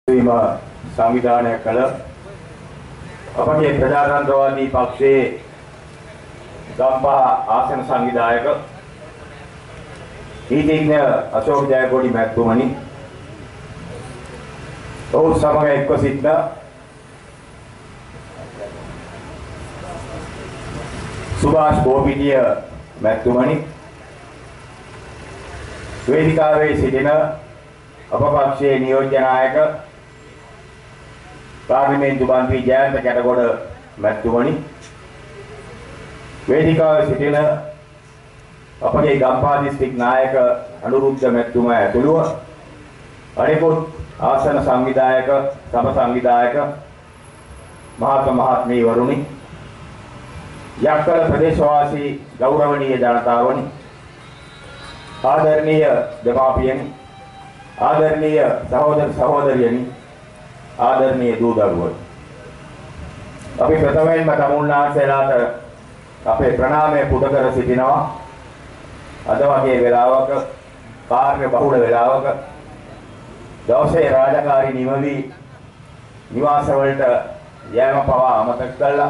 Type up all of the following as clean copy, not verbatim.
संविधान कल अपने प्रजातंत्रवादी पक्षे गंपा आसन संविधायक नीतिज्ञ अशोक जयकोटी महत्वमणि और समय एक सिद्ध सुभाष गोपीय महत्वमणि वेदिकावे सिद्धिन अपपक्षे नियोज्य नायक पार्लिमेंट मंत्री जयंत कैटगोड महत्वमणि वेदिकावे सिद्धिन अपने गंपा डिस्ट्रिक्ट नायक अनुरुद्ध महत्वमय तुलुव अनेकुत आसन संविधायक सभ संविधायक महात्मी वरुणि यक्कल प्रदेशवासी गौरवनीय जनतावनि आदरणीय देमापियनि आदरणीय सहोदर सहोदरियनि आदरणीय दूदरुवनि अभी प्रथमेन तमिळनाडु सेलात अपे प्रणामे पुदकर सिटिනවා අද වගේ වෙලාවක කාර්ය බහුල වෙලාවක දවසේ රාජකාරී නිමවි නිවාස වලට යෑම පවා අමතක කළා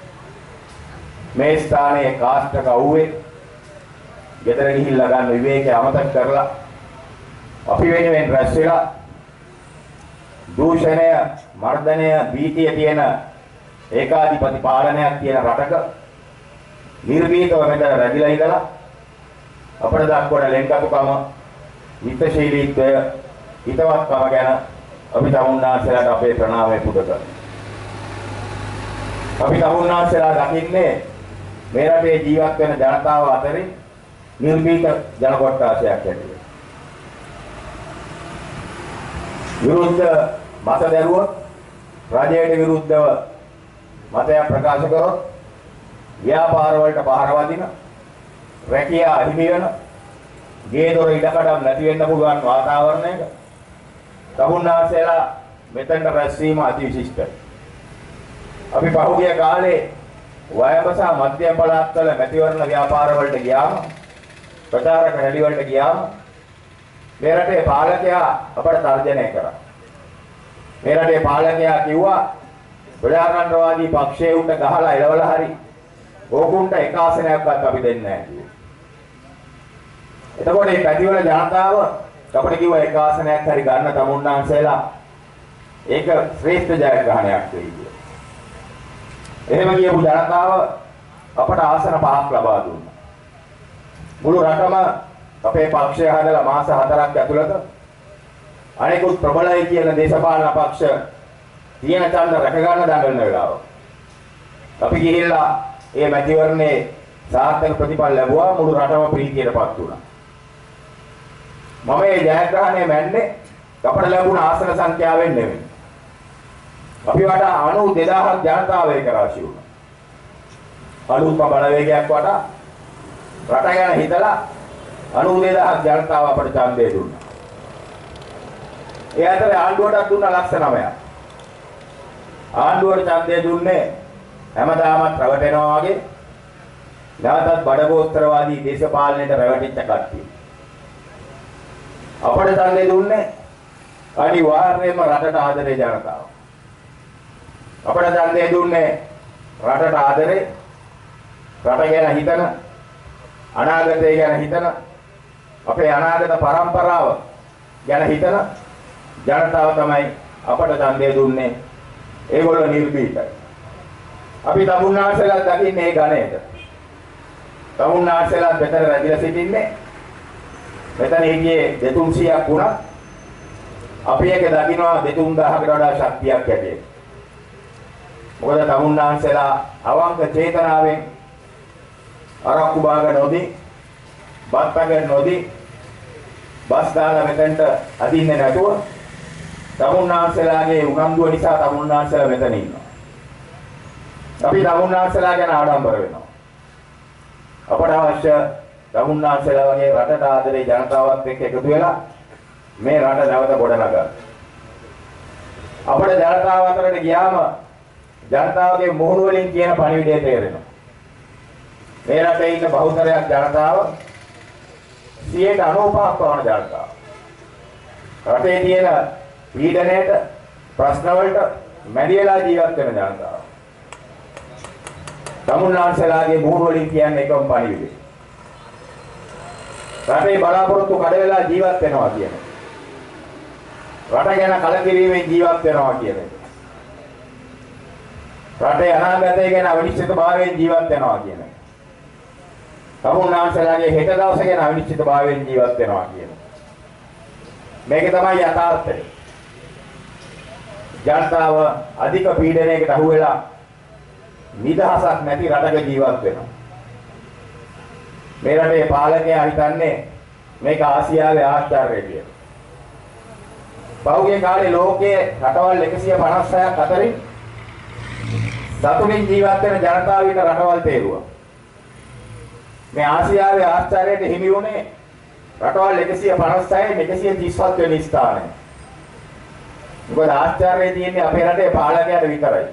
මේ ස්ථානයේ කාස්ටක අවුවේ ගෙදර ගිහිල්ලා ගන්න විවේකේ අමතක කරලා අපි වෙනුවෙන් රැස් වෙලා දූෂණය මර්ධනය භීතිය තියෙන ඒකාධිපති පාලනයක් තියෙන රටක නිර්භීතව මෙතන රැඳිලා ඉඳලා අපේ දක්වන ලෙන්කතුකම හිතශීලීත්වය හිතවත්කම ගැන අපි තමුන්නාන්සලාට අපේ ප්‍රණාමය පුද කරනවා. අපි තමුන්නාන්සලා දකින්නේ මේ රටේ ජීවත් වෙන ජනතාව අතරින් නිර්භීත ජන කොට්ටාසයක් ඇතිවෙනවා. විරුද්ධ මත දැරුවොත් රජයට විරුද්ධව මතයක් ප්‍රකාශ කරොත් ව්‍යාපාර වලට පහර වදින රැකියා අහිමි වෙන ගේ දොර ඉඩකඩම් නැති වෙන්න පුළුවන් වාතාවරණයක තමුන්නාන්සලා මෙතෙන්ට රැස්වීම අතිවිශිෂ්ටයි. අපි පහුගිය කාලේ වයඹස මධ්‍යම පළාත්වල මැතිවරණ ව්‍යාපාර වලට ගියාම ප්‍රචාරක රැලි වලට ගියාම මේ රටේ පාලකයා අපට තර්ජනය කරා. මේ රටේ පාලකයා කිව්වා ප්‍රජාතන්ත්‍රවාදී පක්ෂයේ උන්ට ගහලා එලවලා හරි ඕකුන්ට එක ආසනයක්වත් අපි දෙන්නේ නැහැ කිව්වා. එතකොට මේ පැතිවල ජනතාව අපිට කිව්වා එක ආසනයක් හරි ගන්න තමුන්නාන්සලා ඒක ශ්‍රේෂ්ඨ ජයග්‍රහණයක් වෙයි කියලා. එහෙම කියපු ජනතාව අපට ආසන 5ක් ලබා දුන්නා. මුළු රටම අපේ පක්ෂය හදලා මාස 4ක් ඇතුළත අනෙකුත් ප්‍රබලයි කියන දේශපාලන පක්ෂ තියෙන ඡන්ද රැක ගන්න දඟලන වෙලාව. අපි ගිහිල්ලා මේ මැතිවරණේ සාර්ථක ප්‍රතිඵල ලැබුවා මුළු රටම ප්‍රීතියටපත් වුණා. මම මේ ජයග්‍රහණය මැන්නේ අපට ලැබුණ ආසන සංඛ්‍යාවෙන් නෙමෙයි. අපි වටා 92000ක් ජනතාව ඒක රාශි වුණා. අලුත්ම බලවේගයක් වටා රට ගැන හිතලා 92000ක් ජනතාව අපට ඡන්දය දුන්නා. ඒ අතරේ ආණ්ඩුවටත් දුන්න ලක්ෂ 9ක්. ආණ්ඩුවට ඡන්දය දුන්නේ හැමදාමත් රැවටෙනවා වගේ නැවතත් බඩගෝස්තරවාදී දේශපාලනයට රැවටිච්ච කට්ටිය. අපට ඡන්දය දුන්නේ අනිවාර්යයෙන්ම රටට ආදරේ ජනතාව. අපට ඡන්දය දුන්නේ රටට ආදරේ රට ගැන හිතන අනාගතය ගැන හිතන අපේ අනාගත පරම්පරාව ගැන හිතන ජනතාව තමයි අපට ඡන්දය දුන්නේ. ඒගොල්ලෝ නිර්භීතයි. අපි තමුන්නාන්සලා දකින්නේ මේ ගණයට. තමුන්නාන්සලා මෙතන රැඳිලා සිටින්නේ මෙතන හිටියේ 200ක් වුණා. අපි එක දකින්නවා 2000කට වඩා ශක්තියක් ඇතියි. මොකද තමුන්නාන්සලා අවංක චේතනාවෙන් අරක්කු බාග නොදී බත්පැන් නොදී බස් දාලා මෙතනට අදින්නේ නැතුව තමුන්නාන්සලාගේ උනන්දුව නිසා තමුන්නාන්සලා මෙතන ඉන්නවා. අපි තමුන්නාන්සලා ගැන ආඩම්බර වෙනවා. අපට අවශ්‍ය තමුන්නාන්සලා වගේ රටට ආදරේ ජනතාවත් එක්ක එකතු වෙලා මේ රට නැවත ගොඩනගන්න. අපේ ජනතාව අතරට ගියාම ජනතාවගේ මොහොන වලින් කියන පණිවිඩය තේරෙනවා. මේ රටේ ඉන්න බහුතරයක් ජනතාව 95% වන ජනතාව. රටේ තියෙන පීඩනයට ප්‍රශ්න වලට මැදි වෙලා ජීවත් වෙන ජනතාව. තමුන්නාන්සලාගේ මූණ වලින් කියන්නේ එකම පණිවිඩය. රටේ බලාපොරොත්තු කඩ වෙලා ජීවත් වෙනවා කියන එක. රට ගැන කලකිරීමෙන් ජීවත් වෙනවා කියන එක. රටේ අනාගතය ගැන අනිශ්චිතභාවයෙන් ජීවත් වෙනවා කියන එක. තමුන්නාන්සලාගේ හෙට දවස ගැන අනිශ්චිතභාවයෙන් ජීවත් වෙනවා කියන එක. මේක තමයි යථාර්ථය. ජනතාව අධික පීඩනයකට අහු වෙලා නිදහසක් නැති රටක ජීවත් වෙනවා. මේ රටේ පාලකයා හිතන්නේ මේක ආසියාවේ ආශ්චර්යය කියලා. පහුගිය කාලේ ලෝකයේ රටවල් 156ක් අතරින් සතුටින් ජීවත් වෙන ජනතාව ඉන්න රටවල් තේරුවා. මේ ආසියාවේ ආශ්චර්යයට හිමි වුණේ රටවල් 156 137 වෙනි ස්ථානයේ. මොකද ආශ්චර්යය තියෙන්නේ අපේ රටේ පාලකයාට විතරයි.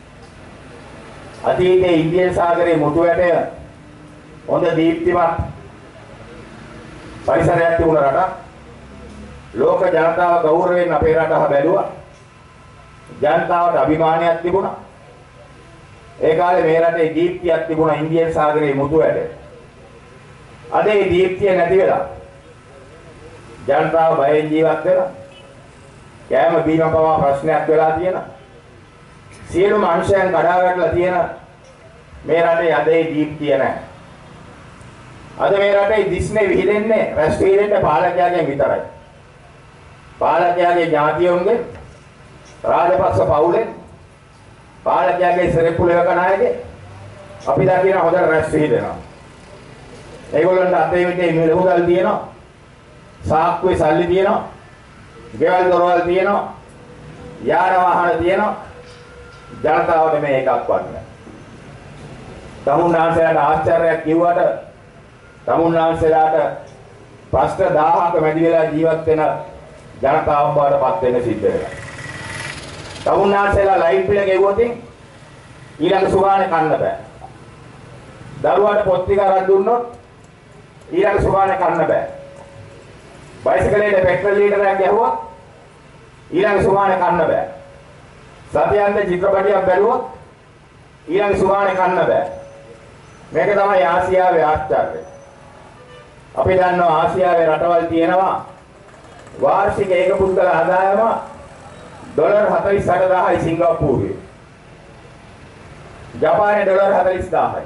අතීතයේ ඉන්දියන් සාගරයේ මුතු වැටය හොඳ දීප්තිමත් පරිසරයක් තිබුණ රටක්. ලෝක ජනතාව ගෞරවයෙන් අපේ රට බැලුවා. ජනතාවට අභිමානයක් තිබුණා. ඒ කාලේ මේ රටේ දීප්තියක් තිබුණා ඉන්දියන් සාගරයේ මුතු වැටේ. අද ඒ දීප්තිය නැති වෙලා ජනතාව බයෙන් ජීවත් වෙනවා. කෑම බීම පවා ප්‍රශ්නයක් වෙලා තියෙනවා. සියලුම අංශයන් කඩා වැටලා තියෙන මේ රටේ අද ඒ දීප්තිය නැහැ. අද මේ රටේ දිස්නේ විහිදෙන්නේ රැස් විහිදෙන්නේ පාලකයාගෙන් විතරයි. පාලකයාගේ ඥාතියොන්ගේ රාජපක්ෂ පවුලෙන් පාලකයාගේ සෙරෙප්පු ලේකනායකගේ අපි දකින හොඳ රැස් විහිදෙනවා. ඒගොල්ලන්ට අතේ මිටේ මිලමුදල් තියෙනවා. සාක්කුවේ සල්ලි තියෙනවා. ගෙවල් දොරවල් තියෙනවා. යාන වාහන තියෙනවා. ජනතාවට මේ එකක්වත් නැහැ. තමුන්නාන්සලාට ආශ්චර්යයක් කිව්වට තමුන්නාන්සලාට ප්‍රශ්න 1000ක මැදි වෙලා ජීවත් වෙන ජනතාව බවට පත් වෙන්න සිද්ධ වෙනවා. තමුන්නාන්සලා ලයිට් බිල ගෙවුවොත් ඊළඟ සුමානේ කන්න බෑ. දරුවාට පොත් ටික අරන් දුන්නොත් ඊළඟ සුමානේ කන්න බෑ. බයිසිකලේට පෙට්‍රල් ලීටරයක් ගැහුවොත් ඊළඟ සුමානේ කන්න බෑ. සතියන්ත චිත්‍රපටියක් බැලුවොත් ඊළඟ සුමානේ කන්න බෑ. මේක තමයි ආසියාවේ ආශ්චර්යය. අපි දන්නවා ආසියාවේ රටවල් තියෙනවා වාර්ෂික ඒක පුද්ගල ආදායම ඩොලර් 48000යි සිංගප්පූරුවේ. ජපානයේ ඩොලර් 40000යි.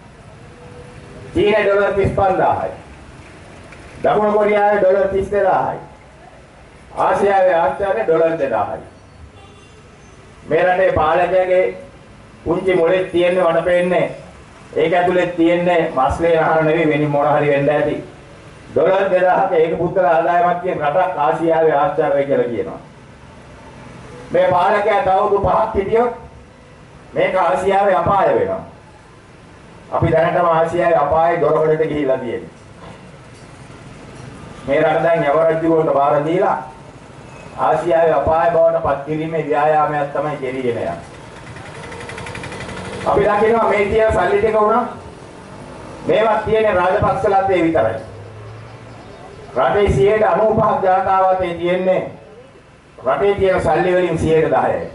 චීනයේ ඩොලර් 35000යි. දකුණු කොරියාවේ ඩොලර් 32000යි. ආසියාවේ ආශ්චර්ය ඩොලර් 2000යි. මේ රටේ පාලකයාගේ පුංචි මොලේ තියෙන්නේ වඩ පෙන්නේ ඒක ඇතුලේ තියෙන්නේ මස්ලේ ආහාර නෙවෙයි වෙනි මොන හරි වෙන්න ඇති. ඩොලර් 2000ක ඒක පුද්ගල ආදායමක් තියෙන රටක් ආසියාවේ ආශ්චර්යයි කියලා කියනවා. මේ පාලකයා තවදු 5ක් හිටියොත් මේක ආසියාවේ අපාය වෙනවා. අපි දැනටම ආසියාවේ අපායේ දොරවලට ගිහිලා තියෙනවා. මේ රට දැන් යවරජ්ජුරුවන්ට බාර දීලා ආසියාවේ අපාය බවට පත් කිරීමේ ව්‍යායාමයක් තමයි කෙරෙන්නේ යන්නේ. අපි දකිනවා මේ තියෙන සල්ලි ටික උනා මේවත් තියෙන්නේ රාජපක්ෂලාත් ඒ විතරයි. රටේ 95ක් ජනතාවත් ඒ තියෙන්නේ රටේ තියෙන සල්ලි වලින් 10%යි.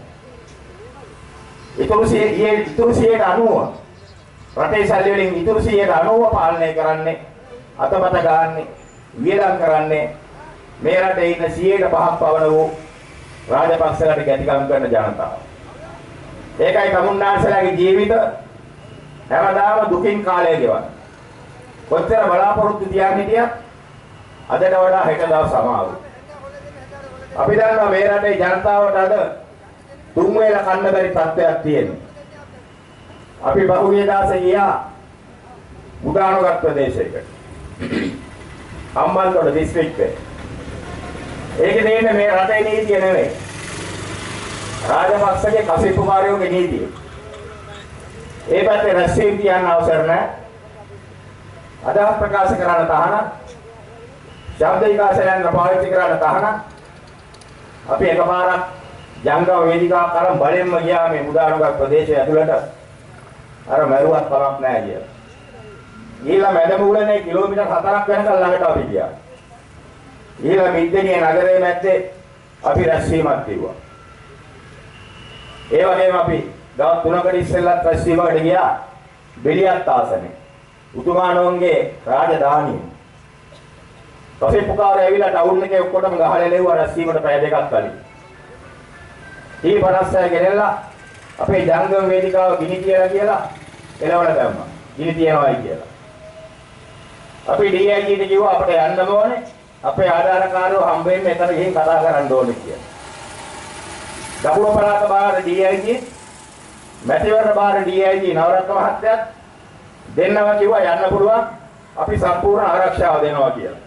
ඊටු 90 රටේ සල්ලි වලින් ඊටු 90 පාලනය කරන්නේ අතපත ගන්නනේ වියදම් කරන්නේ මේ රටේ ඉන්න 5% පවන වූ රාජපක්ෂලාට ගැටිකම් කරන ජනතාව. ඒකයි තමුන්නාන්සලාගේ ජීවිත හැමදාම දුකින් කාලය ගෙවන. කොච්චර බලාපොරොත්තු තියන් හිටියත් අදට වඩා හෙට දවස් අමාරු. අපි දන්නවා මේ රටේ ජනතාවට අද තුන් වේල කන්න බැරි තත්ත්වයක් තියෙනවා. අපි බහුවිය දාසේ ගියා මුදානුගත් ප්‍රදේශයකට. අම්බන්තොට දිස්ත්‍රික්කේ. ඒකේ තියෙන්නේ මේ රටේ නීතිය නෙවෙයි. රාජපක්ෂගේ කසිප්පුකාරයෝගේ නීතිය. ඒ පැත්තේ රැස්වීම තියන්න අවසර නැහැ. අදහස් ප්‍රකාශ කරන්න තහනම්. ශබ්ද විකාශයන් පාවිච්චි කරන්න තහනම්. අපි එකපාරක් ජංගම වේදිකාවක් කරන් බලෙන්ම ගියා මේ මුදානුගත් ප්‍රදේශය ඇතුළට. අර මරුවත් කමක් නැහැ කියලා. ගිහිල්ලා මැදමුගලනේ කිලෝමීටර් 4ක් වෙනකල් ළඟට අපි ගියා. ගිහිල්ලා මිද්දේනිය නගරයේ මැද්දේ අපි රැස්වීමක් තිබුවා. ඒ වගේම අපි දවස් 3කට ඉස්සෙල්ලත් රැස්වීමකට ගියා බෙලියත් ආසනේ. උතුමාණෝන්ගේ රාජධානිය. පස්සේ ඇවිල්ලා ටවුන් එකේ ඔක්කොටම ගහලා ලැබුවා රැස්වීමකට පැය දෙකක් කලින්. ඊ 56 ගෙනල්ලා අපේ ජංගම වේදිකාව ගිනි තියලා කියලා එළවලා දැම්මා. ගිනි තියනවායි කියලා. අපි DIGට කිව්වා අපිට යන්න ඕනේ. අපේ ආධාරකාරයෝ හම්බ වෙන්න එතන ගිහින් කතා කරන්න ඕනේ කියලා. දකුණු පළාත බාර DIG, මැතිවරණ බාර DIG නවරත්න මහත්තයාත් දෙන්නම කිව්වා යන්න පුළුවන්. අපි සම්පූර්ණ ආරක්ෂාව දෙනවා කියලා.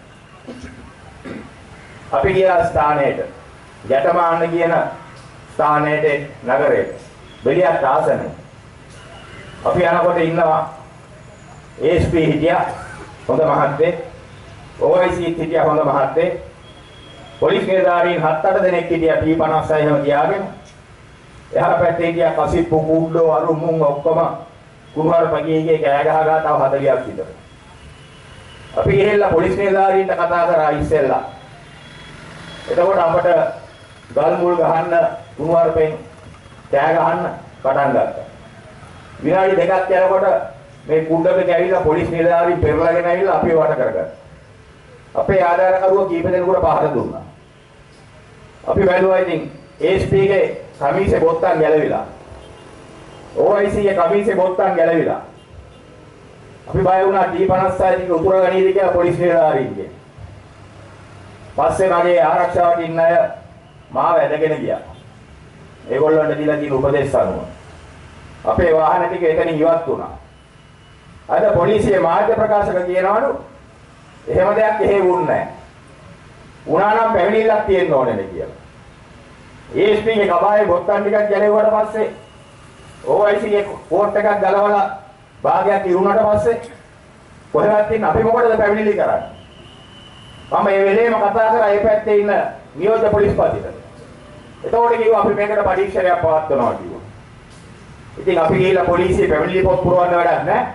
අපි ගියා ස්ථානයට. ගැටමාන්න කියන ස්ථානයේ නගරේ බෙලියත් ආසනේ. අපි යනකොට ඉන්නවා ASP හිටියා හොඳ මහත්තයෙක්, OIC හිටියා හොඳ මහත්තයෙක්, පොලිස් නිලධාරීන් 7-8 දෙනෙක් හිටියා T56 එහෙම තියාගෙන. එහා පැත්තේ හිටියා කසිප්පු කුඩ්ඩෝ අරුමුන් ඔක්කොම කුමාර පගියේ කෑ ගහලා තව 40ක් විතර. අපි ගිහිල්ලා පොලිස් නිලධාරීන්ට කතා කරා ඉස්සෙල්ලා. එතකොට අපට ගල් මුල් ගහන්න කුමාරපෙන් කෑ ගහන්න පටන් ගත්තා. විනාඩි දෙකක් යනකොට මේ කුඩකට ඇවිල්ලා පොලිස් නිලධාරීන් පෙරලාගෙන ඇවිල්ලා අපිව වට කරගත්තා. අපේ ආධාරකරුවෝ කීප දෙනෙකුට පහර දුන්නා. අපි බැලුවා ඉතින් ASP ගේ කමීසේ බොත්තම් ගැලවිලා. OIC ගේ කමීසේ බොත්තම් ගැලවිලා. අපි බය වුණා T56 ටික උතුර ගනීද කියලා පොලිස් නිලධාරීන්ගේ. පස්සේ මගේ ආරක්ෂාවට ඉන්න අය මාව ඇදගෙන ගියා. ඒගොල්ලන්ට දීලා තියෙන උපදේශ අනුව අපේ වාහන ටික එතනින් ඉවත් වුණා. අද පොලිසිය මාධ්‍ය ප්‍රකාශක කියනවලු එහෙම දෙයක් එහෙ වුන්නේ නැහැ. වුණා නම් පැමිණිල්ලක් තියෙන්න ඕනේ කියලා. ASP ගේ කබායේ බොත්තම් ටිකක් ගැලෙවුවට පස්සේ OIC ගේ කෝට් එකක් ගලවලා භාගයක් ඉරුණාට පස්සේ කොහෙවත් ඉන්න අපි මොකටද පැමිණිලි කරන්නේ? මම මේ වෙලේම කතා කරා ඒ පැත්තේ ඉන්න නියෝජ්‍ය පොලිස්පතිට. එතකොට කිව්වා අපි මේකට පරීක්ෂණයක් පවත්වනවා කිව්වා. ඉතින් අපි ගිහිල්ලා පොලිසිය පැමිණිලි පොත් පුරවන්න වැඩක් නැහැ.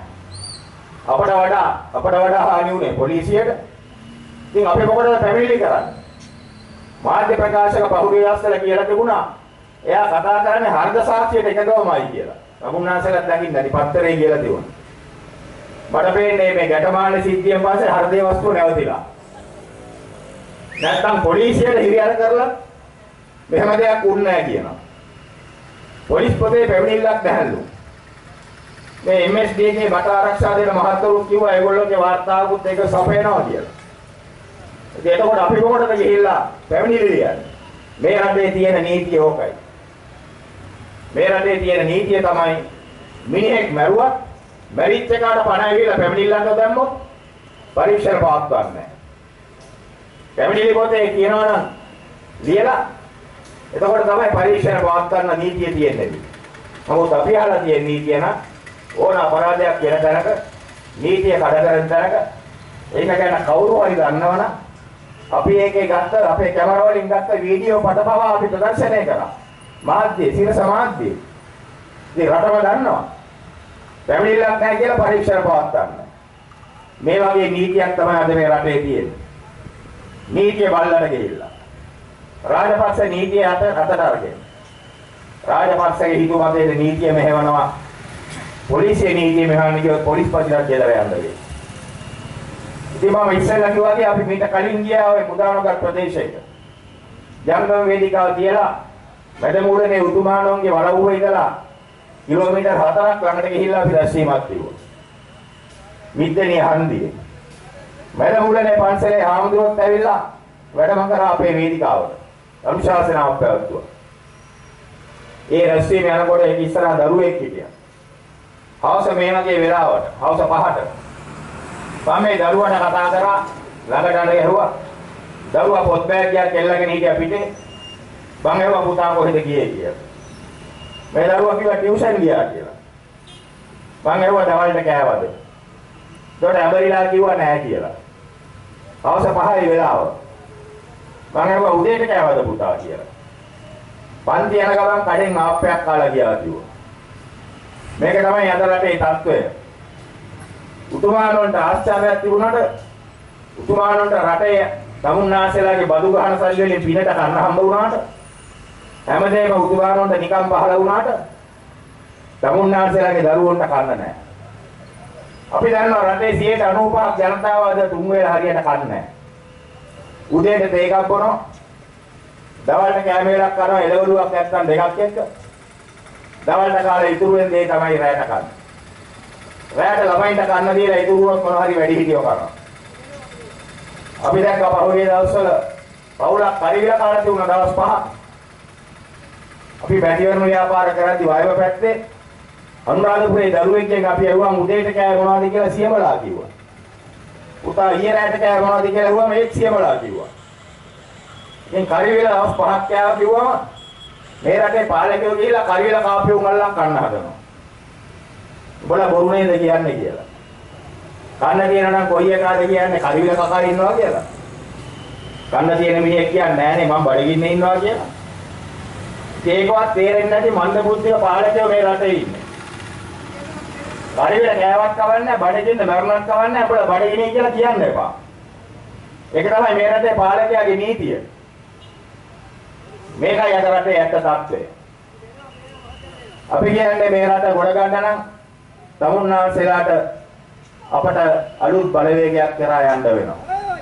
අපට වඩා හානි උනේ පොලිසියට. ඉතින් අපි මොකටද පැමිණිලි කරන්නේ? මාධ්‍ය ප්‍රකාශක පහුගිය දවස්වල කියලා තිබුණා. එයා කතා කරන්නේ හර්ධ සාක්ෂියට එකගමයි කියලා. නමුන්නාසලත් දකින්න නැති පත්තරේ කියලා තිබුණා. මට පේන්නේ මේ ගැටමාන සිද්ධියෙන් පස්සේ හර්ධයේ වස්තුව නැවතිලා. නැත්තම් පොලිසියට හිරිහැර කරලා මෙහෙම දෙයක් වුණ නැහැ කියනවා. පොලිස් පොතේ පැමිණිල්ලක් නැහැලු. මේ MSD ගේ බට ආරක්ෂා දෙන මහත්වරු කිව්වා ඒගොල්ලෝගේ වාර්තාවකුත් ඒක සපයනවා කියලා. ඉතින් එතකොට අපි මොකටද ගිහිල්ලා පැමිණිලි ලියන්නේ? මේ රටේ තියෙන නීතිය ඕකයි. මේ රටේ තියෙන නීතිය තමයි මිනිහෙක් මැරුවා මැරිච්ච එකාට පණ ඇවිල්ලා පැමිණිල්ලක් දැම්මොත් පරීක්ෂණ පවත්වන්නේ නැහැ. පැමිණිලි පොතේ කියනවා නම් ලියලා එතකොට තමයි පරීක්ෂණ පවත්වන්න නීතිය තියෙන්නේ. නමුත් අපි අහලා තියෙන නීතිය නම් ඕන අපරාධයක් වෙන තැනක නීතිය කඩ කරන තැනක ඒක ගැන කවුරු හරි දන්නවනම් අපි ඒකේ ගත්ත අපේ කැමරා වලින් ගත්ත වීඩියෝ පටපවා අපි ප්‍රදර්ශනය කරා. මාධ්‍ය සිරස මාධ්‍ය. ඉතින් රටම දන්නවා. පැමිණිල්ලක් නැහැ කියලා පරීක්ෂණ පවත්වන්න. මේ වගේ නීතියක් තමයි අද මේ රටේ තියෙන්නේ. නීතිය බල්ලට ගිහිල්ලා. රාජපක්ෂ නීතිය අතට අරගෙන. රාජපක්ෂගේ හිතුවමතේ නීතිය මෙහෙවනවා. පොලිසිය නීතිය මෙහෙවන්න කියොත් පොලිස්පතිලා කියලා යන්න වෙයි. ඉතින් මම ඉස්සෙල්ලා කිව්වා අපි මීට කලින් ගියා ඔය මුදානගර ප්‍රදේශයට. ජංගම වේදිකාව තියලා වැඩමුළුවේ උතුමාණෝන්ගේ වලව්වේ ඉඳලා කිලෝමීටර් 4ක් ළඟට ගිහිල්ලා අපි රැස්වීමක් තිබුණා. මිද්දේනේ හන්දියේ. වැඩමුළුවේ පන්සලේ ආමඳුරත් ඇවිල්ලා වැඩම කරා අපේ වේදිකාවට. අනුශාසනාවක් පැවැත්තුවා. ඒ රැස්වීම යනකොට ඒක ඉස්සරහා දරුවෙක් හිටියා. හවස මේ වගේ වෙලාවට හවස 5ට මම මේ දරුවාට කතා කරා ළඟට ඇහුවා. දරුවා පොත් බෑග්යක් එල්ලගෙන හිටියා පිටේ. මම ඇහුවා පුතා කොහෙද ගියේ කියලා. මේ දරුවා කිව්වා ටියුෂන් ගියා කියලා. මම ඇහුවා දවල්ට කෑවද? ඒකට ඇඹරිලා කිව්වා නෑ කියලා. හවස 5යි වෙලාව. මම ඇහුවා උදේට කෑවද පුතා කියලා. පන්ති යන ගමන් කඩෙන් ආප්පයක් කාලා ගියා කිව්වා. මේක තමයි අද රටේ තත්ත්වය. උතුමාණන්ට ආශ්චර්යයක් තිබුණාට උතුමාණන්ට රටේ තමුන්නාසලාගේ බදු ගහන සල්ලි වලින් පිනට කන්න හම්බ වුණාට හැමදේම උතුමානොන්ට නිකම් පහළ වුණාට තමුන්නාන්සේලාගේ දරුවන්ට කන්න නැහැ. අපි දන්නවා රටේ 95% ජනතාව අද තුන් වේල හරියට කන්නේ නැහැ. උදේට තේ එකක් බොනවා. දවල්ට කෑම වේලක් කරනවා එළවලුවක් නැත්තම් දෙකක් එක්ක. දවල්ට කාලේ ඉතුරුෙන් දේ තමයි රැයට කන්නේ. රැයට ළමයින්ට කන්න දීලා ඉතුරුවක් මොනවා හරි වැඩි හිටියෝ කරනවා. අපි දැක්කා පහුගිය දවස්වල පවුලක් පරිවිල කාලා තිබුණා දවස් 5ක්. අපි බැටිවරණ ව්‍යාපාර කරද්දි වයව පැත්තේ අනුරාධපුරේ දරුවෙක්ගෙන් අපි ඇහුවා උදේට කෑ මොනවද කියලා සියමලා කිව්වා. පුතා ඊයේ රාත්‍රියට කෑ මොනවද කියලා ඇහුවම ඒත් සියමලා කිව්වා. ඉතින් කරිවිල දවස් 5ක් කෑවා කිව්වම මේ රටේ පාලකයෝ ගිහිල්ලා කරිවිල කාපියුම් අල්ලන් කන්න හදනවා. උඹලා බොරු නේද කියන්නේ කියලා. කන්න තියෙනවා නම් කොයි එකාද කියන්නේ කරිවිල කකා ඉන්නවා කියලා. කන්න තියෙන මිනිහෙක් කියන්නේ නෑනේ මම බඩගින්නේ ඉන්නවා කියලා. ඒකවත් තේරෙන්නේ නැති මන්ද බුද්ධික පාලකයෝ මේ රටේ ඉන්නේ. කරිවිල කෑවත් කවන්නේ බඩගින්න මරණක් කවන්නේ අපල බඩගිනේ කියලා කියන්න එපා. ඒක තමයි මේ රටේ පාලකයාගේ නීතිය. මේකයි අද රටේ ඇත්ත තත්ත්වය. අපි කියන්නේ මේ රට ගොඩ ගන්න නම් තමුන්නාන්සේලාට අපට අලුත් බලවේගයක් කරා යන්න වෙනවා.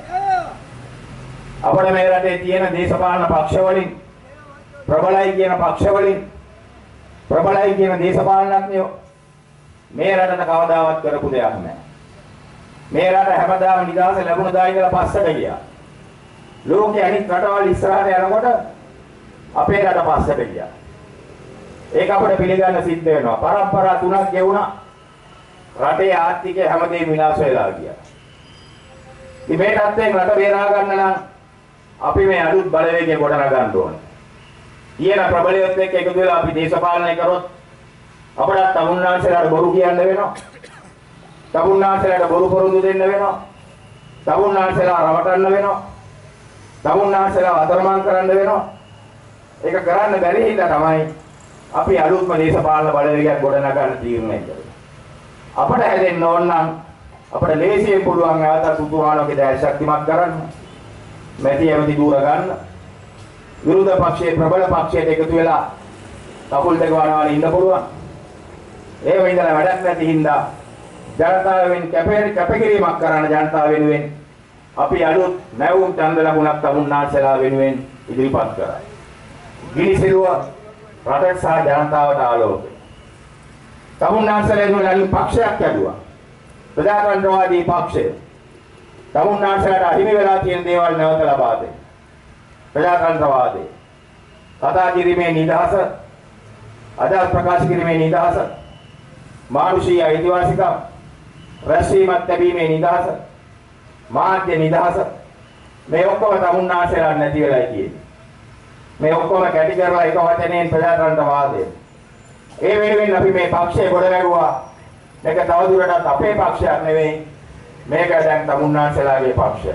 අපේ මේ රටේ තියෙන දේශපාලන පක්ෂ වලින් ප්‍රබලයි කියන පක්ෂ වලින් ප්‍රබලයි කියන දේශපාලනඥයෝ මේ රටට කවදාවත් කරපු දෙයක් නැහැ. මේ රට හැමදාම නිදහස ලැබුණ දා ඉඳලා පස්සට ගියා. ලෝකයේ අනිත් රටවල් ඉස්සරහට යනකොට අපේ රට පස්සට ගියා. ඒක අපිට පිළිගන්න සිද්ධ වෙනවා. පරම්පරා 3ක් ගෙවුණා. රටේ ආර්ථිකය හැමදේම විනාශ වෙලා ගියා. ඉතින් මේ තත්ත්වයෙන් රට බේරා ගන්න නම් අපි මේ අලුත් බලවේගය ගොඩනගා ගන්න ඕනේ. ඊයන ප්‍රබලයොත් එක්ක එකතු වෙලා අපි දේශපාලනය කරොත් අපට තමුන්නාන්සේලාට බොරු කියන්න වෙනවා. තමුන්නාන්සේලාට බොරු පොරොන්දු දෙන්න වෙනවා. තමුන්නාන්සේලා රවටන්න වෙනවා. තමුන්නාන්සේලා අතරමං කරන්න වෙනවා. ඒක කරන්න බැරි හින්දා තමයි අපි අලුත්ම දේශපාලන බලවේගයක් ගොඩනගන්න තීරණය කළේ. අපට හැදෙන්න ඕන නම් අපට ලේසියෙන් පුළුවන් ආතත් උතුමාණෝගේ දැල් ශක්තිමත් කරන්න. මැටි ඇමති දූර ගන්න. විරුද්ධ පක්ෂයේ ප්‍රබල පක්ෂයට එකතු වෙලා කකුල් දෙක වනවන ඉන්න පුළුවන්. ඒ වෙයින්දලා වැඩක් නැති හින්දා ජනතාවෙන් කැපකිරීමක් කරන ජනතාව වෙනුවෙන් අපි අලුත් නැවුම් ඡන්ද ලකුණක් තමුන්නාන්සේලා වෙනුවෙන් ඉදිරිපත් කරා. ගිනිසිරුව රටේ සහ ජනතාවට ආලෝකය. තමුන්නාන්සේලා වෙනුවෙන් පක්ෂයක් ඇදුවා. ප්‍රජාතන්ත්‍රවාදී පක්ෂය. තමුන්නාන්සේලාට අහිමි වෙලා තියෙන දේවල් නැවත ලබා දෙන්න. ප්‍රජාතන්ත්‍රවාදී කතා කිරීමේ නිදහස, අදහස් ප්‍රකාශ කිරීමේ නිදහස, මානුෂීය අයිතිවාසිකම්, රැස්වීමත් ලැබීමේ නිදහස, මාධ්‍ය නිදහස මේ ඔක්කොම තමුන්නාන්සේලාට නැති වෙලා තියෙන්නේ. මේ ඔක්කොම කැටි කරලා එක වචනයෙන් ප්‍රජාතන්ත්‍රවාදය. ඒ වෙනුවෙන් අපි මේ පක්ෂය ගොඩ ගැහුවා. මේක තවදුරටත් අපේ පක්ෂයක් නෙවෙයි. මේක දැන් තමුන්නාන්සේලාගේ පක්ෂය.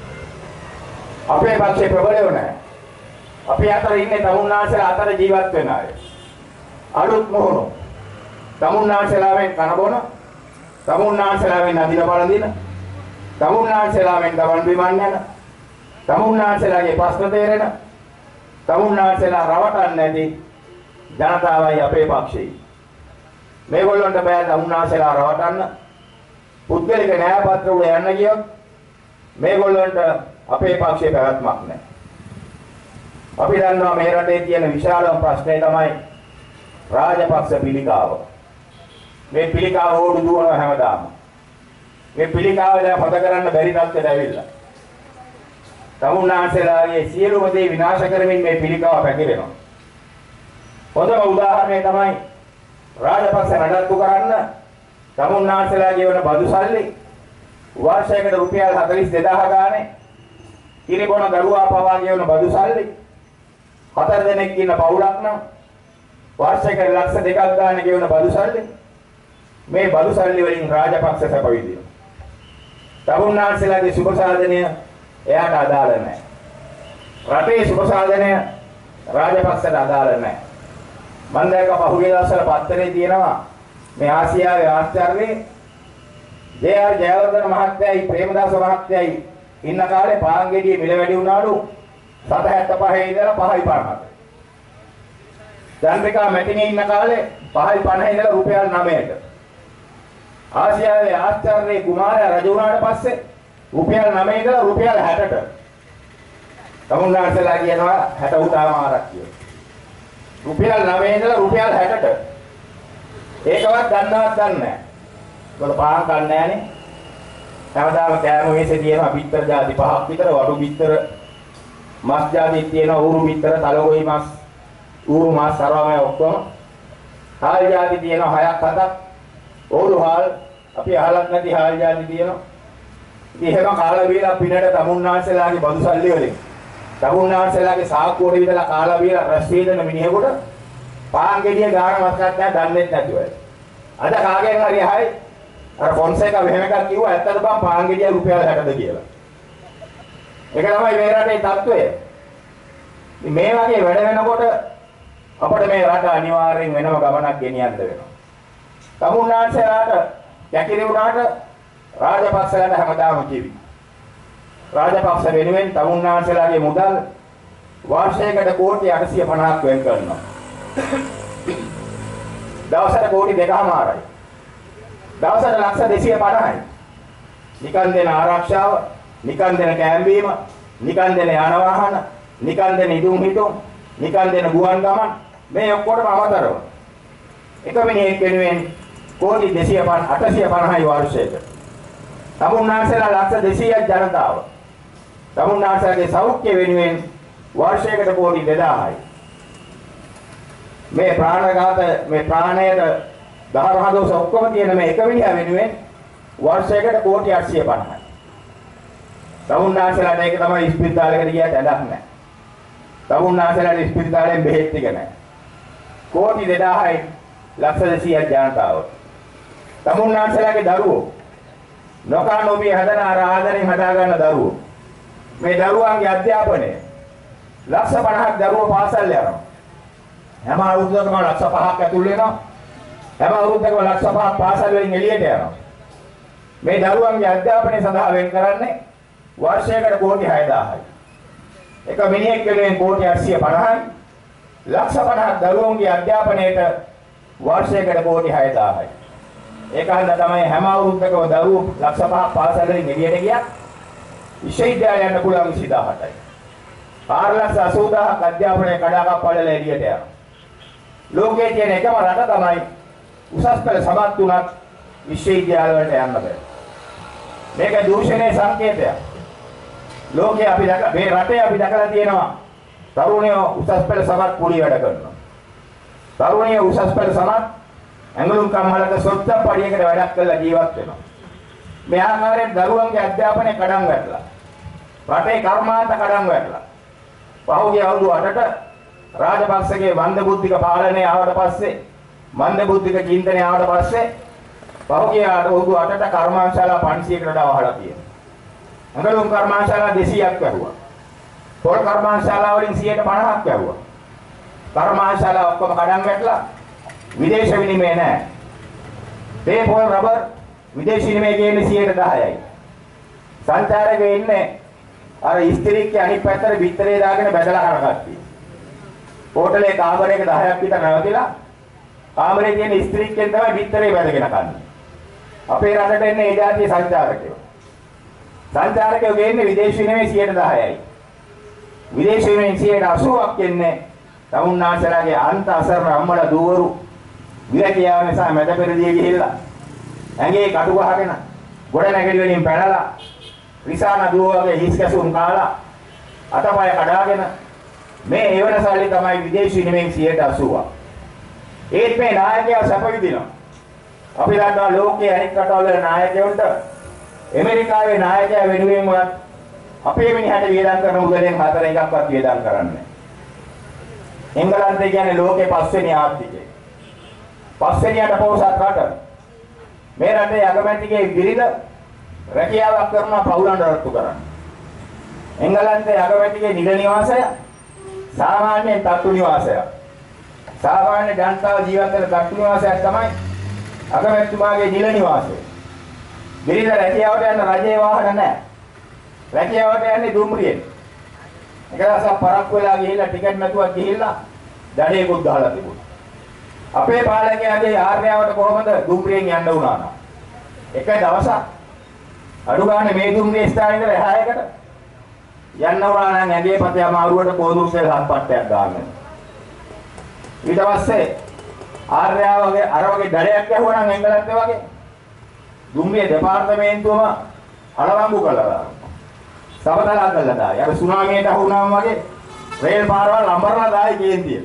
අපේ පක්ෂේ ප්‍රබලව නැහැ. අපි අතර ඉන්නේ තමුන්නාන්සේලා අතර ජීවත් වෙන අය. අලුත් මොහොන. තමුන්නාන්සේලාවෙන් කන බොන, තමුන්නාන්සේලාවෙන් අදින බලදින, තමුන්නාන්සේලාවෙන් ගමන් බිමන් යන, තමුන්නාන්සේලාගේ ප්‍රශ්න තේරෙන, තමුන්නාන්සේලා රවටන්නේ නැති ජනතාවයි අපේ පක්ෂේ. මේගොල්ලන්ට බෑ තමුන්නාන්සේලා රවටන්න. පුද්ගලික න්‍යායපත්‍ර උඩ යන්න ගියොත් මේගොල්ලන්ට අපේ පක්ෂේ පැවැත්මක් නැහැ. අපි දන්නවා මේ රටේ තියෙන විශාලම ප්‍රශ්නේ තමයි රාජපක්ෂ පිළිකාව. මේ පිළිකාව ඕඩු දුවන හැමදාම. මේ පිළිකාව දැන් පද කරන්න බැරි තත්ත්වයට ඇවිල්ලා. තමුන්නාන්සේලාගේ සියලුම දේ විනාශ කරමින් මේ පිළිකාව පැකිලෙනවා. හොඳම උදාහරණය තමයි රාජපක්ෂ නඩත්තු කරන්න තමුන්නාන්සේලාගේ වන බදු සල්ලි වර්ෂයකට රුපියල් 42000 ගානේ කිරිබොන දරුවා පවා ගෙවන බදු සල්ලි 4 දෙනෙක් ඉන්න පවුලක් නම් වර්ෂයකට ලක්ෂ 2ක් ගානේ ගෙවන බදු සල්ලි මේ බදු සල්ලි වලින් රාජපක්ෂ සැප විඳිනවා. තමුන්නාන්සේලාගේ සුබ සාධනය එයාට අදාළ නැහැ. රටේ සුබ සාධනය රාජපක්ෂට අදාළ නැහැ. මම දැක්ක පහුගිය දවස්වල පත්තරේ තියෙනවා මේ ආසියාවේ ආශ්චර්යයේ ජේ.ආර්. ජයවර්ධන මහත්තයයි ප්‍රේමදාස මහත්තයයි ඉන්න කාලේ පාන් ගෙඩියේ මිල වැඩි වුණාලු 775 ඉඳලා 5.54. චන්ද්‍රිකා මැතිණිය ඉන්න කාලේ 5.50 ඉඳලා රුපියල් 9ට. ආසියාවේ ආචාර්ය කුමාරයා රජ වුණාට පස්සේ රුපියල් 9 ඉඳලා රුපියල් 60ට. තමුන්නාන්සලා කියනවා 60 උතාමාරක් කියලා. රුපියල් 9 ඉඳලා රුපියල් 60ට. ඒකවත් ගන්නවත් ගන්න නැහැ. ඒකල පාන් ගන්න නැහනේ. හැමදාම කෑම මේසේ තියෙනවා බිත්තර ಜಾති 5ක් විතර, වඩු බිත්තර, මස් ಜಾති තියෙනවා, ඌරු බිත්තර, තලගොයි මස්, ඌරු මස් සරවම ඔක්කොම. හාල් ಜಾති තියෙනවා 6ක් 7ක්. ඕඩු හාල් අපි අහලත් නැති හාල් ಜಾති තියෙනවා. ඉතින් එහෙම කාලා බීලා පිනට තමුන්නාන්සලාගේ බදු සල්ලි වලින් තමුන්නාන්සලාගේ සාක්කුවට විදලා කාලා බීලා රැස් වේදන මිනිහෙකුට පාන් ගෙඩිය ගාන මතකත් නැහැ දන්නේ නැතුව. අද කාගෙන් හරි අහයි අර ෆොන්සේකා මෙහෙම එකක් කිව්වා ඇත්තට බං පාන් ගෙඩිය රුපියල් 60ද කියලා. ඒක තමයි මේ රටේ තත්ත්වය. ඉතින් මේ වගේ වැඩ වෙනකොට අපිට මේ රට අනිවාර්යෙන් වෙනම ගමනක් ගෙනියන්න වෙනවා. තමුන්නාන්සලාට යකිරි වුණාට රාජපක්ෂලට හැමදාම කිවි. රාජපක්ෂ වෙනුවෙන් තමුන්නාන්සලාගේ මුදල් වාර්ෂිකයට කෝටි 850ක් වෙන් කරනවා. දවසට කෝටි 2මාරයි. දවසට ලක්ෂ 250යි. නිකන් දෙන ආරක්ෂාව, නිකන් දෙන කෑම්බීම, නිකන් දෙන යාන වාහන, නිකන් දෙන ඉදුම් හිටුම්, නිකන් දෙන ගුවන් ගමන් මේ ඔක්කොටම අමතරව. එක මිනිහෙක් වෙනුවෙන් කෝටි 850යි වාර්ෂිකයට. තමුන්නාන්සලා ලක්ෂ 200ක් ජනතාව. තමුන්නාන්සලාගේ සෞඛ්‍ය වෙනුවෙන් වාර්ෂිකයට කෝටි 2000යි. මේ ප්‍රාණඝාත මේ ප්‍රාණයට දහරහ දෝෂ ඔක්කොම තියෙන මේ එක මිනිහා වෙනුවෙන් වර්ෂයකට කෝටි 850යි. තමුන්නාන්සලාට ඒක තමයි ස්පිරිතාලයකට ගියත් ඇඳක් නැහැ. තමුන්නාන්සලාට ස්පිරිතාලයෙන් බෙහෙත් ටික නැහැ. කෝටි 2000යි ලක්ෂ 200ක් ජනතාව. තමුන්නාන්සලාගේ දරුවෝ නොකා නොබී හදන ආරාධනෙන් හදා ගන්න දරුවෝ. මේ දරුවන්ගේ අධ්‍යාපනය ලක්ෂ 50ක් දරුවෝ පාසල් යනවා. හැම අවුරුද්දකම ලක්ෂ 5ක් ඇතුල් වෙනවා. හැම අවුරුද්දකම ලක්ෂ 5ක් පාසල් වලින් එළියට යනවා. මේ දරුවන්ගේ අධ්‍යාපනය සඳහා වෙන් කරන්නේ වර්ෂයකට කෝටි 6000යි. එක මිනිහෙක් වෙනුවෙන් කෝටි 850යි. ලක්ෂ 50ක් දරුවන්ගේ අධ්‍යාපනයට වර්ෂයකට කෝටි 6000යි. ඒක හන්ද තමයි හැම අවුරුද්දකම දරුවෝ ලක්ෂ 5ක් පාසල් වලින් එළියට ගියා. විශ්වවිද්‍යාලය යන්න පුළුවන් 20000ටයි. 4,80,000ක් අධ්‍යාපනයේ කඩාකප්පල් එළියට යනවා. ලෝකයේ තියෙන එකම රට තමයි උසස් පෙළ සමත් වුණත් විශ්වවිද්‍යාල වලට යන්න බෑ. මේක දූෂණයේ සංකේතයක්. ලෝකයේ අපි මේ රටේ අපි දැකලා තියෙනවා තරුණයෝ උසස් පෙළ සමත් කුලී වැඩ කරනවා. තරුණයෝ උසස් පෙළ සමත් ඇඟලුම් කම්මලක සොත්ත පඩියකට වැඩක් කරලා ජීවත් වෙනවා. මේ ආකාරයෙන් දරුවන්ගේ අධ්‍යාපනය කඩන් වැටලා. රටේ කර්මාන්ත කඩන් වැටලා. පහුගිය අවුරුදු 8ට රාජපක්ෂගේ මන්ද බුද්ධික පාලනය ආවට පස්සේ මන්ද බුද්ධික චින්තනය ආවට පස්සේ පහුගිය අවුරුදු 8ට කර්මාන්තශාලා 500කට වඩා වහලා තියෙනවා. ඇඟලුම් කර්මාන්තශාලා 200ක් වැහුවා. පොල් කර්මාන්තශාලා වලින් 150ක් වැහුවා. කර්මාන්තශාලා ඔක්කොම කඩන් වැටලා විදේශ විනිමය නැහැ. තේ පොල් රබර් විදේශ විනිමය කියන්නේ 10%යි. සංචාරකයෝ ඉන්නේ අර ඉස්තිරික්කේ අනිත් පැත්තට බිත්තරේ දාගෙන බැදලා කරන කට්ටිය. හෝටලේ කාමරයක 10ක් විතර නැවතිලා කාමරේ තියෙන ඉස්තිරික්කෙන් තමයි බිත්තරේ බැදගෙන කන්නේ. අපේ රටට එන්නේ ඒ જાතිය සංචාරකයෝ. සංචාරකයෝ ගේන්නේ විදේශ විනිමය 10%යි. විදේශ විනිමය 80ක් එන්නේ තමුන්නාන්සලාගේ අන්ත අසරණ අම්මලා දුවරු විරකියාව නිසා මැද පෙරදිය ගිහිල්ලා ඇඟේ කටු ගහගෙන ගොඩ නැගිලි වලින් පැනලා විසාන දුවගේ හිස් කැසුම් කාලා අතපය කඩාගෙන මේ එවන සල්ලි තමයි විදේශ විනිමයෙන් 80%. ඒත් මේ නායකයව සැප විඳිනවා. අපි දන්නවා ලෝකයේ අනෙක් රටවල නායකයන්ට ඇමරිකාවේ නායකයා වෙනුවෙන්වත් අපේ මිනිහට වියදම් කරන මුදලෙන් 4 එකක්වත් වියදම් කරන්නේ නැහැ. එංගලන්තය කියන්නේ ලෝකේ 5 වෙනි ආර්ථිකය. 5 වෙනියට පොහොසත් රට. මේ රටේ අගමැතිගේ බිරිඳ රැකියාවක් කරන පවුලන්ට රත්තු කරන්නේ. එංගලන්තයේ අගමැතිගේ නිල නිවාසය සාමාන්‍යයෙන් තට්ටු නිවාසයක්. සාමාන්‍ය ජනතාව ජීවත් වෙන තට්ටු නිවාසයක් තමයි අගමැතිතුමාගේ නිල නිවාසය. බිරිඳ රැකියාවට යන රජයේ වාහන නැහැ. රැකියාවට යන්නේ දුම්රියෙන්. එක දවසක් පරක්කු වෙලා ගිහිල්ලා ටිකට් නැතුව ගිහිල්ලා දඩේකුත් ගහලා තිබුණා. අපේ පාලකයාගේ ආර්යාවට කොහොමද දුම්රියෙන් යන්න උනා නම් එක දවසක් අඩු ගානේ මේ දුම්රිය ස්ථානේ ඉඳලා එහායකට යන්න උනා නම් ඇගේ පතේ අමාරුවට පොදුරුසෙල් හත්පට්ටයක් ගන්න. ඊට පස්සේ ආර්යාවගේ අර වගේ දඩයක් ඇහුවා නම් එංගලන්තේ වගේ දුම්රිය දෙපාර්තමේන්තුවම අලවංගු කළා. සබතලා කළා දායි. අර සුනාමියට අහුණාම වගේ රේල් පාරවල් අඹරලා දායි කේන්තිය.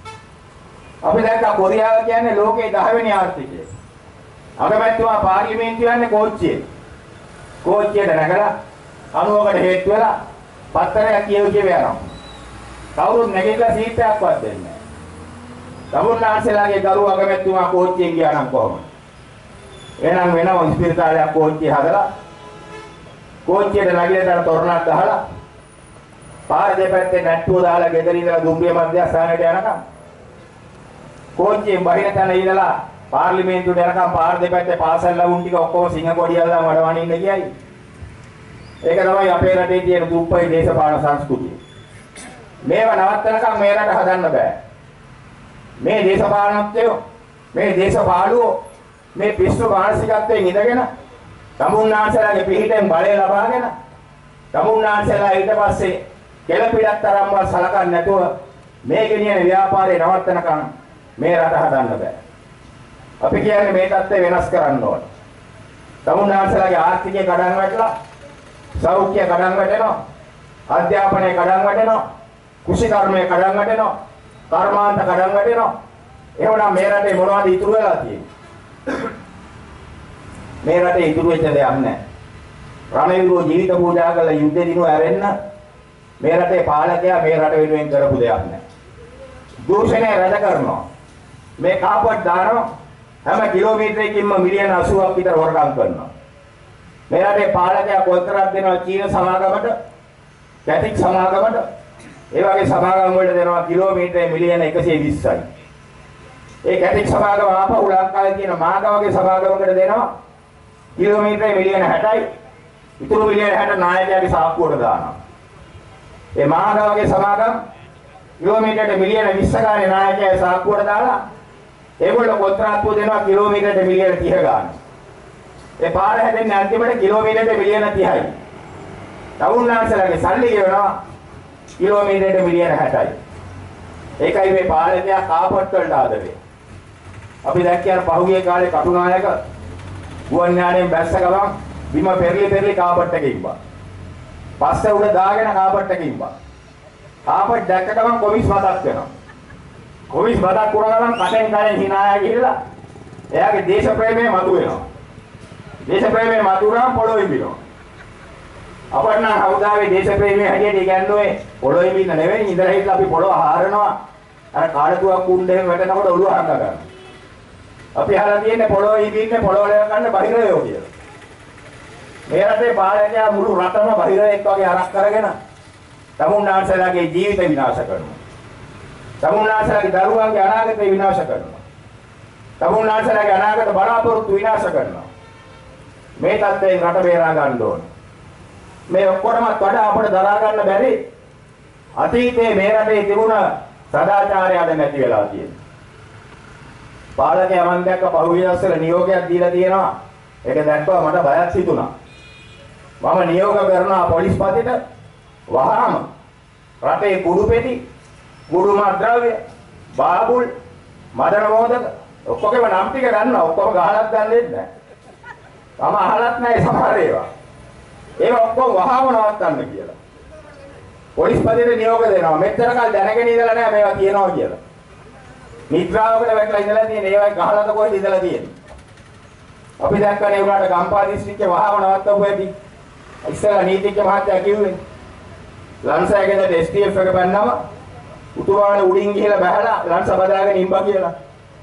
අපි දැක්කා කොරියාව කියන්නේ ලෝකේ 10 වෙනි ආර්ථිකය. අගමැතිතුමා පාර්ලිමේන්තුවේ යන්නේ කෝච්චියේ. කෝච්චියට නැගලා අණුවකට හේතු වෙලා පත්තරයක් කියව යනවා. කවුරුත් නැගිටලා සීට් එකක්වත් දෙන්නේ නැහැ. තමුන්නාන්සලාගේ ගරු අගමැතිතුමා කෝච්චියෙන් ගියා නම් කොහොමද? එහෙනම් වෙනම ස්පිරිතාලයක් කෝච්චිය හදලා කෝච්චියට නැගිටලා තොරණක් ගහලා පාර දෙපැත්තේ නැට්ටුව දාලා ගෙදර ඉඳලා දුම්රිය මධ්‍යස්ථානයට යනකම් කෝච්චියෙන් බහින තැන ඉඳලා පාර්ලිමේන්තුවට යනකම් පාර දෙපැත්තේ පාසල් ලවුන් ටික ඔක්කොම සිංහ කොඩියල්ලා වඩවනින්න කියයි. ඒක තමයි අපේ රටේ තියෙන දුප්පයි දේශපාලන සංස්කෘතිය. මේවා නවත්තනකම් මේ රට හදන්න බෑ. මේ දේශපාලනඥයෝ මේ දේශපාලුවෝ මේ පිස්සු මානසිකත්වයෙන් ඉඳගෙන තමුන්නාන්සලාගේ පිහිටෙන් බලය ලබාගෙන තමුන්නාන්සලා ඊට පස්සේ කෙලපිඩක් තරම්වත් සලකන්නේ නැතුව මේ ගෙනියන ව්‍යාපාරේ නවත්තනකම් මේ රට හදන්න බෑ. අපි කියන්නේ මේ தත්ත්වය වෙනස් කරන්න ඕනේ. තමුන්නාන්සලාගේ ආර්ථිකය කඩන් වැටලා, සෞඛ්‍ය කඩන් වැටෙනවා, අධ්‍යාපනය කඩන් වැටෙනවා, කුෂිකර්මය කඩන් වැටෙනවා, කර්මාන්ත කඩන් වැටෙනවා. එහෙනම් මේ රටේ මොනවද ඉතුරු වෙලා තියෙන්නේ? මේ රටේ ඉතුරු වෙච්ච දෙයක් නැහැ. රණවිරුව ජීවිත පූජා කරලා යුද්ධ දිනුව ඇරෙන්න මේ රටේ පාලකයා මේ රට වෙනුවෙන් කරපු දෙයක් නැහැ. දූෂණය රැඳ කරනවා. මේ කාපට් දානවා හැම කිලෝමීටරයකින්ම මිලියන 80ක් විතර හොරකම් කරනවා. මේ රටේ පාලකයා කොතරම් දෙනවා චීන සමාගමට, කැතික් සමාගමට, ඒ වගේ සමාගම් වලට දෙනවා කිලෝමීටරේ මිලියන 120යි. ඒ කැතික් සමාගම ආපහු ලංකාවේ තියෙන මාගමගේ සමාගමකට දෙනවා කිලෝමීටරේ මිලියන 60යි. ඉතුරු මිලියන 60 නායකයාගේ සාක්කුවට දානවා. ඒ මාගමගේ සමාගම් කිලෝමීටරේ මිලියන 20 ගානේ නායකයාගේ සාක්කුවට දාලා ඒගොල්ලෝ කොන්ත්‍රාත්තුව දෙනවා කිලෝමීටරේ මිලියන 30 ගාන. ඒ පාර හැදෙන්නේ අන්තිමට කිලෝමීටරේ මිලියන 30යි. තවුන්නාන්සලාගේ සල්ලි ගෙවනවා කිලෝමීටරේ මිලියන 60යි. ඒකයි මේ පාලනය කාපට් වලට ආදරේ. අපි දැක්කේ අර පහුගිය කාලේ කටුනායක ගුවන් යානයෙන් බැස්ස ගමන් බිම පෙරලි කාපට් එකේ ඉබ්බා. පස්සේ උඩ දාගෙන කාපට් එකේ ඉබ්බා. කාපට් දැක්ක ගමන් කොමිස් මතක් වෙනවා. කොමිස් මතක් වුණා ගමන් කටෙන් හිනාය ගිහිල්ලා එයාගේ දේශප්‍රේමය මතුවෙනවා. දේශප්‍රේමය මතුවුනම පොළොවේ ඉබිනවා. අපන්න හවුදාවේ දේශප්‍රේමය හැටියට කියන්නේ පොළොවේ ඉන්න නෙවෙයි ඉඳලා හිටලා අපි පොළොව හාරනවා. අර කාඩතුවක් කුණ්ඩෙන් වැටෙනකොට ඔළුව හංග ගන්නවා. අපි අහලා තියෙන්නේ පොළොවේ ඉන්නේ පොළොව ලෙව ගන්න බහිරයෝ කියලා. මේ රටේ පාලකයා මුළු රටම බහිරයෙක් වගේ අරක් කරගෙන තමුන්නාන්සලාගේ ජීවිත විනාශ කරනවා. තමුන්නාන්සලාගේ දරුවන්ගේ අනාගතය විනාශ කරනවා. තමුන්නාන්සලාගේ අනාගත බලාපොරොත්තු විනාශ කරනවා. මේ තත්ත්වයෙන් රට බේරා ගන්න ඕනේ. මේ ඔක්කොටමත් වඩා අපිට දරා ගන්න බැරි අතීතයේ මේ රටේ තිබුණ සදාචාරය අද නැති වෙලා තියෙනවා. පාලකයා මම දැක්ක පහුගිය දවස්වල නියෝගයක් දීලා තියෙනවා. ඒක දැක්කම මට බයක් හිතුණා. මම නියෝග කරනවා පොලිස්පතිට වහාම රටේ කුඩු පෙටි, කුඩු මද්ද්‍රව්‍ය, බාබුල්, මදන මොහොතක ඔක්කොගේම නම් ටික ගන්නවා. ඔක්කොම ගහලත් ගන්නෙත් නැහැ. මම අහලත් නැහැ සමහර ඒවා. ඒවා ඔක්කොම වහාම නවත්තන්න කියලා. පොලිස්පතිට නියෝග දෙනවා. මෙච්චර කල් දැනගෙන ඉඳලා නැහැ මේවා තියෙනවා කියලා. නිද්‍රාවකට වැටලා ඉඳලා තියෙන ඒවා ගහලද කොහෙද ඉඳලා තියෙන්නේ. අපි දැක්කනේ උනාට ගම්පා දිස්ත්‍රික්කේ වහාම නවත්තපු ඇති. ඉස්සෙල්ලා නීතිඥ මහත්තයා කිව්වේ ලංසයගෙන් STF එක බැන්නම උතුමානේ උඩින් ගිහලා බහලා ලංස බදාගෙන ඉම්බා කියලා.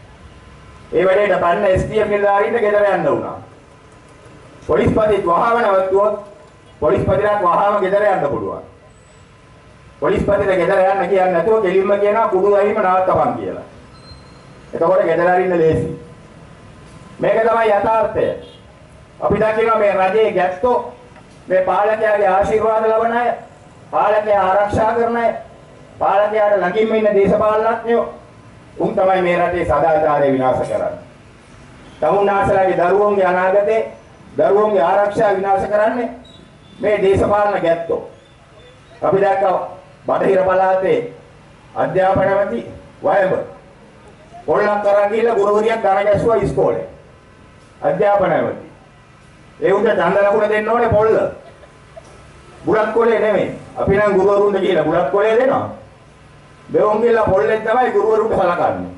ඒ වැඩේට බන්න STF නිලධාරීන්ට ගෙදර යන්න වුණා. පොලිස්පතිත් වහාම නවත්තුවොත් පොලිස්පතිට වහාම ගෙදර යන්න පුළුවන්. පොලිස්පතිට ගෙදර යන්න කියන්නේ නැතුව කෙලින්ම කියනවා කුඩු ගහීම නවත්තපන් කියලා. එතකොට ගෙදර අරින්න ලේසි. මේක තමයි යථාර්ථය. අපි දකිනවා මේ රජයේ ගැත්තෝ මේ පාලකයාගේ ආශිර්වාද ලබන අය, පාලකයා ආරක්ෂා කරන අය, පාලකයාට ළඟින්ම ඉන්න දේශපාලනඥයෝ උන් තමයි මේ රටේ සදාචාරය විනාශ කරන්නේ. තමුන්නාසලාගේ දරුවන්ගේ අනාගතේ දරුවන්ගේ ආරක්ෂාව විනාශ කරන්නේ මේ දේශපාලන ගැත්තෝ. අපි දැක්කා බටහිර පළාතේ අධ්‍යාපන මැති වයඹ පොල්ලක් කරන් ගිහලා ගුරුවරියක් ගණ ගැස්සුවා ඉස්කෝලේ. අධ්‍යාපන මැති. ඒ උන්ට ඡන්ද ලකුණ දෙන්න ඕනේ පොල්ල. බුලත් කොලේ නෙමෙයි. අපි නම් ගුරුවරුන්ට කියලා බුලත් කොලේ දෙනවා. බෙවුම් ගිහලා පොල්ලෙන් තමයි ගුරුවරුන්ට සලකන්නේ.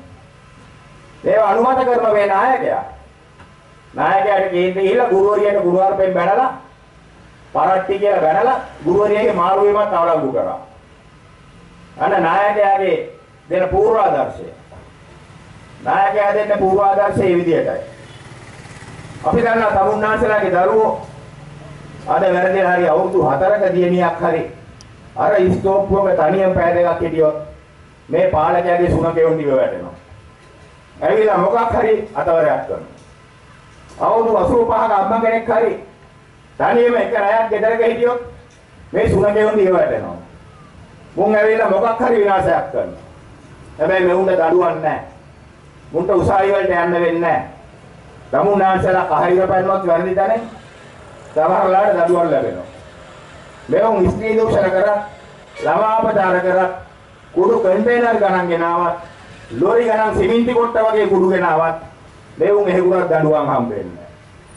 ඒව අනුමත කරන මේ නායකයා. නායකයාට කේන්ද්‍රේ ගිහලා ගුරුවරියට ගුරුවර්පෙන් බැනලා පාරට්ටි කියලා බැනලා ගුරුවරියගේ මාරු වීමත් අවලංගු කරා. අන්න නායකයාගේ දෙන පූර්වාදර්ශය. නායකයා දෙන්න පූර්වාදර්ශය මේ විදිහටයි. අපි දන්නා තමුන්නාන්සලාගේ දරුවෝ අද වැරදිලා හරි අවුරුදු 4ක දියණියක් හරි අර ස්ටෝප්පුවක තනියම පය දෙකක් හිටියොත් මේ පාලකයාගේ සුණකෙවුන් දිව වැටෙනවා. ඇවිල්ලා මොකක් හරි අතවරයක් කරනවා. අවුරුදු 85ක අම්මා කෙනෙක් හරි තනියම එක රැයක් ගෙදරක හිටියොත් මේ සුණකෙවුන් දිව වැටෙනවා. මුන් ඇවිල්ලා මොකක් හරි විනාශයක් කරනවා. හැබැයි මෙවුන්ට දඩුවක් නැහැ. මුන්ට උසාවි වලට යන්න වෙන්නේ නැහැ. තමුන්නාන්සලා කහිර පැනනොත් වැරදි තැනේ සමහරලාට දඩුවම් ලැබෙනවා. මෙවුන් ස්ත්‍රී දූෂණ කරා, ළමා අපදාන කරා, කුඩු කන්ටේනර් ගණන් ගෙනාවත්, ලෝරි ගණන් සිමෙන්ති කොට්ට වගේ කුඩු ගෙනාවත් මෙවුන් එහෙකුණක් දඩුවම් හම්බ වෙන්නේ නැහැ.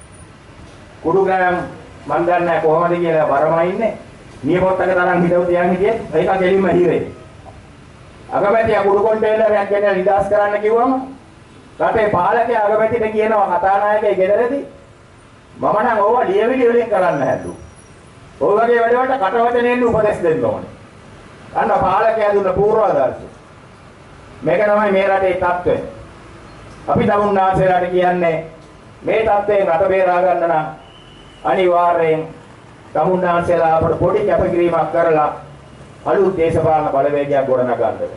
කුඩු ගණන් මන් දන්නේ කොහොමද කියලා බරමයි ඉන්නේ. නියපොත්තක තරම් හිටව තියන්නේ කියේ ඒක ගෙලින්ම හිරේ. අගමැතියා කුඩු කන්ටේනරයක් ගෙන නිදාස් කරන්න කිව්වම රටේ පාලකයා අගමැතිට කියනවා කතානායකගේ ගෙදරදී මම නම් ඕවා ලියවිලි වලින් කරන්න හැදුවා. ඔය වගේ වැඩවලට කටවචනෙන් උපදෙස් දෙන්න ඕනේ. අන්න පාලකයා දුන්න පූර්වාදර්ශය. මේක තමයි මේ රටේ තත්ත්වය. අපි තමුන්නාන්සලාට කියන්නේ මේ තත්ත්වයෙන් රට බේරා ගන්න නම් අනිවාර්යෙන් තමුන්නාන්සලා අපට පොඩි කැපකිරීමක් කරලා අලුත් දේශපාලන බලවේගයක් ගොඩනගා ගන්න.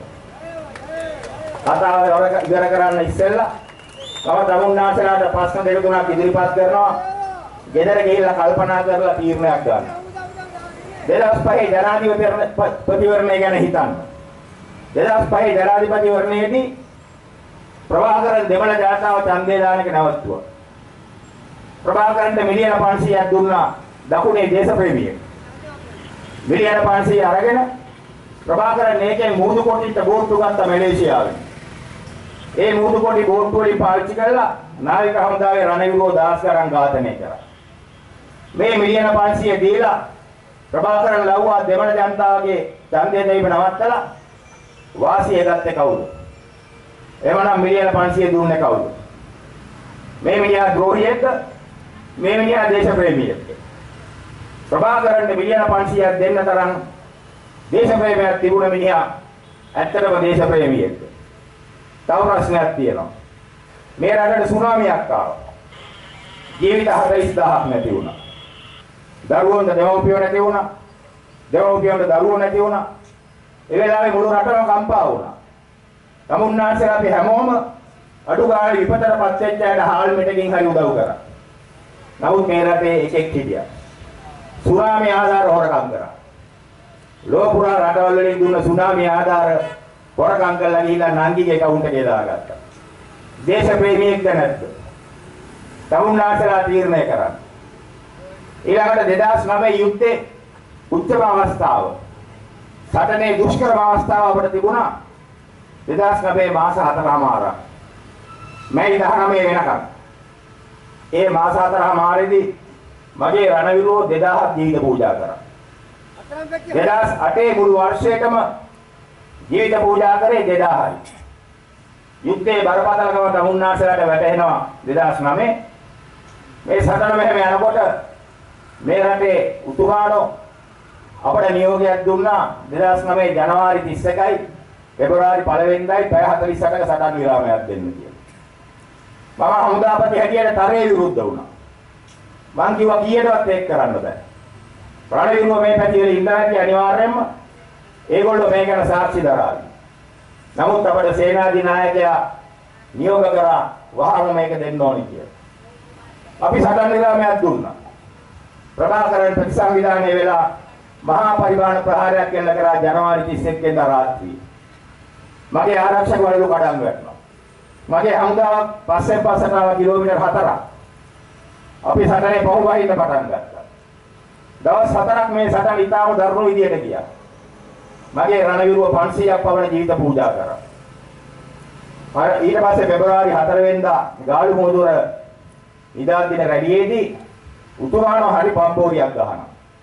කතාව ඉවර කරන්න ඉස්සෙල්ලා තව තමුන්නාන්සලාට ප්‍රශ්න දෙක තුනක් ඉදිරිපත් කරනවා. ගෙදර ගිහිල්ලා කල්පනා කරලා තීරණයක් ගන්න. 2005 ජනාධිපතිවරණය ගැන හිතන්න. 2005 ජනාධිපතිවරණයේදී ප්‍රභාකරන් දෙමළ ජනතාව ඡන්දය දාන එක නවත්තුවා. ප්‍රභාකරන්ට මිලියන 500ක් දුන්නා දකුණේ දේශප්‍රේමියෙක්. මිලියන 500 අරගෙන ප්‍රභාකරන් මේකෙන් මූදු කොටිට බෝට්ටු ගත්ත මැලේසියාවෙන්. ඒ මූදු කොටි බෝට්ටු වලින් පාවිච්චි කරලා නාවික හමුදාවේ රණවිරෝ දාස් ගණන් ඝාතනය කරා. මේ මිලියන 500 දීලා ප්‍රභාකරන් ලව්වා දෙමළ ජනතාවගේ ඡන්දය දෙයිම නවත්තලා වාසිය ගත්තේ කවුද? එවනම් මිලියන 500 දුන්නේ කවුද? මේ මිනිහා ද්‍රෝහියෙක්ද? මේ මිනිහා දේශප්‍රේමියෙක්ද? ප්‍රභාකරන්ට මිලියන 500ක් දෙන්න තරම් දේශප්‍රේමයක් තිබුණ මිනිහා ඇත්තටම දේශප්‍රේමියෙක්ද? තව ප්‍රශ්නයක් තියෙනවා. මේ රටට සුනාමියක් ආවා. ජීවිත 40000ක් නැති වුණා. දරුවන්ට දෙමව්පියෝ නැති වුණා. දෙමව්පියන්ට දරුවෝ නැති වුණා. ඒ වෙලාවේ මුළු රටම කම්පා වුණා. තමුන්නාන්සලා අපි හැමෝම අඩු ගානේ විපතටපත් වෙච්ච අයට හාල් මෙටකින් හරි උදව් කරා. නමුත් මේ රටේ එකෙක් හිටියා. සුනාමි ආධාර හොරකම් කරා. ලෝපුරා රටවල් වලින් දුන්න සුනාමි ආධාර හොරකම් කරලා ගිහිල්ලා නංගිගේ account එකේ දාගත්තා. දේශප්‍රේමියෙක්ද නැද්ද? තමුන්නාන්සලා තීරණය කරා. ඊළඟට 2009 යුද්ධේ උච්චම අවස්ථාව. සටනේ දුෂ්කරම අවස්ථාව අපිට තිබුණා. 2009 මාස 4මාරක්. මැයි 19 වෙනකම්. ඒ මාස 4මාරේදී මගේ රණවිරුවෝ 2000ක් ජීවිත පූජා කරා. 2008 මුළු වර්ෂයකම ජීවිත පූජා කරේ 2000යි. යුද්ධේ බරපතලකම තමුන්නාන්සලාට වැටහෙනවා 2009. මේ සටන මෙහෙම යනකොට මේ රටේ උතුමාණෝ අපට නියෝගයක් දුන්නා 2009 ජනවාරි 31යි පෙබරවාරි 1 වෙනිදායි පැය 48ක සටන් විරාමයක් දෙන්න කියලා. මම හමුදාපති හැටියට තරයේ විරුද්ධ වුණා. මං කිව්වා කීයටවත් ඒක කරන්න බෑ. රණවිරුව මේ පැති වල ඉඳලා අනිවාර්යයෙන්ම ඒගොල්ලෝ මේ ගැන සාක්ෂි දරාවි. නමුත් අපේ සේනාධිනායකයා නියෝග කරා වහාම මේක දෙන්න ඕනි කියලා. අපි සටන් විරාමයක් දුන්නා. ප්‍රභාකරන් ප්‍රතිසංවිධානයේ වෙලා මහා පරිමාණ ප්‍රහාරයක් එල්ල කරා ජනවාරි 31 වෙනිදා රාත්‍රියේ. මගේ ආරක්ෂක වළලු කඩන් වැටෙනවා. මගේ හමුදාවක් පස්සෙන් පස්සට ආව කිලෝමීටර් 4ක්. අපි සටනේ පහුවහින්න පටන් ගත්තා. දවස් 4ක් මේ සටන ඉතාම දරුණු විදියට ගියා. මගේ රණවිරුව 500ක් පවන ජීවිත පූජා කරා. ඊට පස්සේ පෙබරවාරි 4 වෙනිදා ගාලු මොදුර ඉදා දින රැළියේදී උතුමාණෝ හරි පම්පෝරියක් ගහනවා.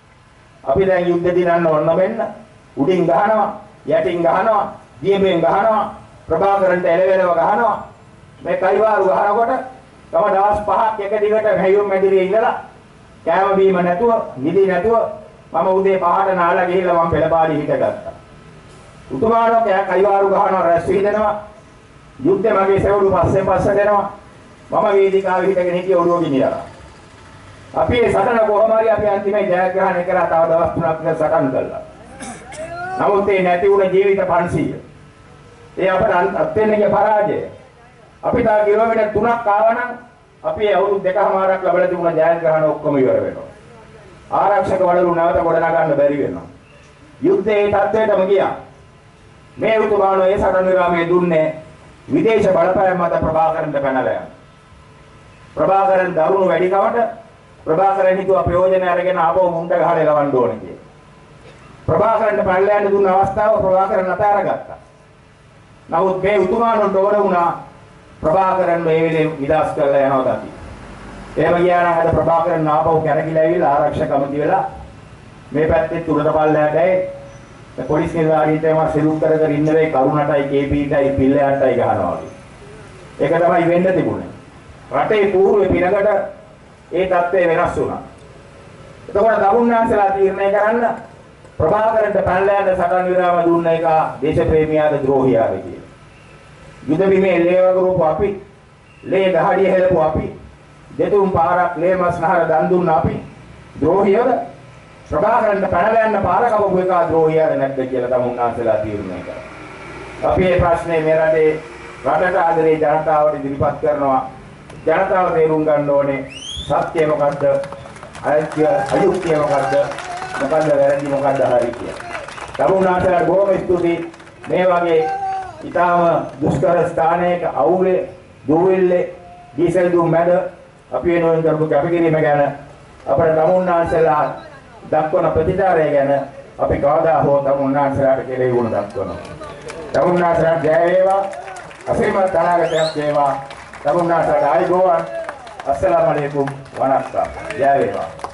අපි දැන් යුද්ධ දිනන්න ඕන වෙන්න උඩින් ගහනවා, යටින් ගහනවා, දියමෙන් ගහනවා, ප්‍රභාකරන්ට එලවෙලව ගහනවා. මේ කයිවාරු ගහනකොට තම දවස් 5ක් එක දිගට හැයුම් මැදිරියේ ඉඳලා කෑම බීම නැතුව, නිදි නැතුව මම උදේ 5ට නාලා ගිහිල්ලා මම පෙළපාලි හිටගත්තා. උතුමාණෝ කයිවාරු ගහනවා, රැස් විහිදෙනවා. යුද්ධේ මගේ සෙවණු පස්සෙන් පස්සට එනවා. මම වේදිකාවේ හිටගෙන හිටිය ඔළුව ගිනියලා. අපි මේ සටන කොහොම හරි අපි අන්තිමේ ජයග්‍රහණය කරා. තව දවස් 3ක් විතර සටන් කළා. නමුත් ඒ නැති වුණ ජීවිත 500. ඒ අපට අත්වෙන්නේ පරාජය. අපි තා කිලෝමීටර් 3ක් ආවනම් අපි අවුරුදු 2කමාරක් ලැබලා තිබුණ ජයග්‍රහණ ඔක්කොම ඉවර වෙනවා. ආරක්ෂක වළලු නැවත ගොඩනගන්න බැරි වෙනවා. යුද්ධයේ තත්ත්වයටම ගියා. මේ උතුමාණෝ ඒ සටන් විරාමයේ දුන්නේ විදේශ බලපෑම් මත ප්‍රභාකරන්ට පැනලා යනවා. ප්‍රභාකරන් දරුණු වැඩි කවට ප්‍රභාකරන් හිතුවා ප්‍රයෝජන අරගෙන ආපහු මුන්ට ගහලා එලවන්න ඕනේ කියලා. ප්‍රභාකරන්ට පැනලා යන්න දුන්න අවස්ථාව ප්‍රභාකරන් අතාරගත්තා. නමුත් මේ උතුමාණන්ට ඕන වුණා ප්‍රභාකරන් මේ වෙලේ විලාස් කරලා යනවා දකි. එහෙම ගියා නම් අද ප්‍රභාකරන් ආපහු කැරකිලා ඇවිල්ලා ආරක්ෂක කමිටිය වෙලා මේ පැත්තේ තුරට පල්ලයට ඇයි පොලිස් නිලධාරීන්ට එම සිලුම් කර කර ඉන්න වෙයි කරුණටයි කේපීටයි පිල්ලයන්ටයි ගහනවා වගේ. ඒක තමයි වෙන්න තිබුණේ. රටේ පූර්ව පිනකට ඒ තත්ත්වය වෙනස් වුණා. එතකොට දරුණාන්සලා තීරණය කරන්න ප්‍රභාකරන්ට පැනලා යන සටන් විරාම දුන්න එක දේශප්‍රේමියාද ද්‍රෝහියාද කියලා. යුද බිමේ ලේවගරුපු අපි, ලේ දහඩිය හෙලපු අපි, දෙතුන් පාරක් ලේ මස් නහර දන් දුන්න අපි ද්‍රෝහියද? ප්‍රභාකරන්ට පැනලා යන්න පාර කවපු එක ද්‍රෝහියාද නැද්ද කියලා තමුන්නාන්සලා තීරණය කරා. අපි මේ ප්‍රශ්නේ මේ රටට ආදරේ ජනතාවට ඉදිරිපත් කරනවා. ජනතාව තේරුම් ගන්න ඕනේ සත්‍ය මොකද්ද? අයුක්තිය මොකද්ද? මොකද්ද වැරදි මොකද්ද හරි කියලා. තමුන්නාන්සලා බොහොම ස්තුතියි. මේ වගේ ඊටාම දුෂ්කර ස්ථානයක අවුලේ දුවිල්ලේ ඩීසල් දුම් මැද අපි වෙනුවෙන් කරපු කැපකිරීම ගැන අපේ තමුන්නාන්සලා දක්වන ප්‍රතිචාරය ගැන අපි කවදා හෝ තමුන්නාන්සලාට කෙරෙහිවුණ දක්වනවා. තමුන්නාන්සලාට ජය වේවා. අසිරිමත් අනාගතයක් වේවා. තමුන්නාන්සලාට ආයුබෝවන්. අස්සලාමු අලයිකුම් වනක්කම්. ජය වේවා.